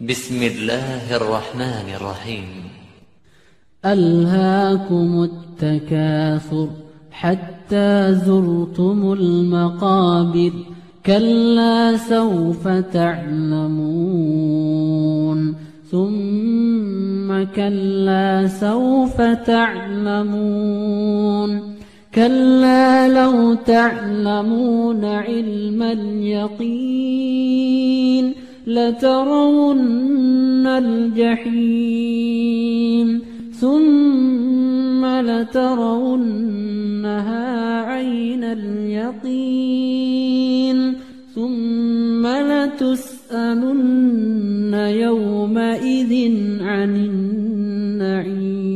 بسم الله الرحمن الرحيم. ألهاكم التكاثر حتى زرتم المقابر كلا سوف تعلمون ثم كلا سوف تعلمون كلا لو تعلمون علم اليقين لترون الجحيم ثم لترونها عين اليقين ثم لتسألن يومئذ عن النعيم.